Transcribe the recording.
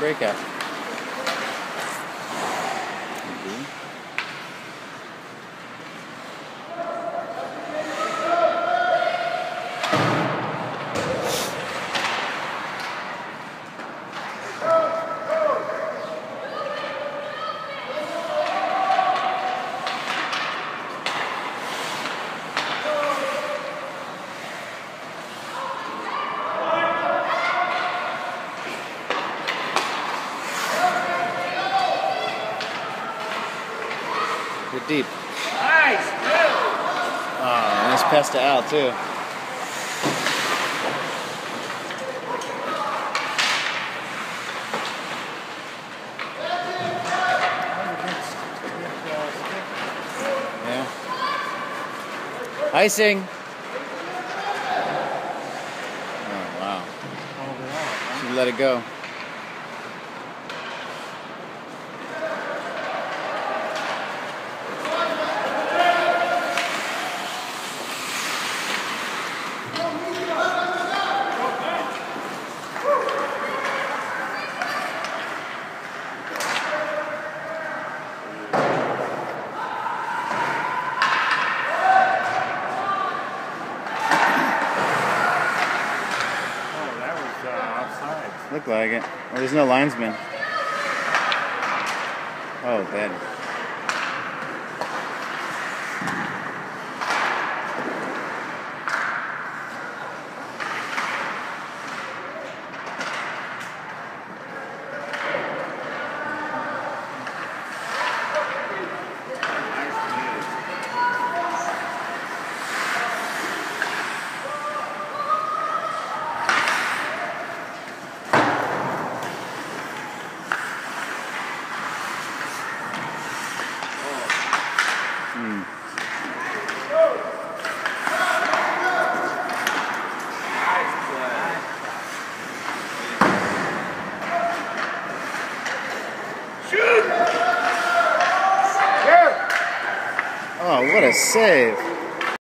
breakout. Good deep. Nice, good. Oh, nice pass to Al too. Yeah. Icing. Oh wow. Should let it go. Looked like it. Well, there's no linesman. Oh, bad. Oh, what a save.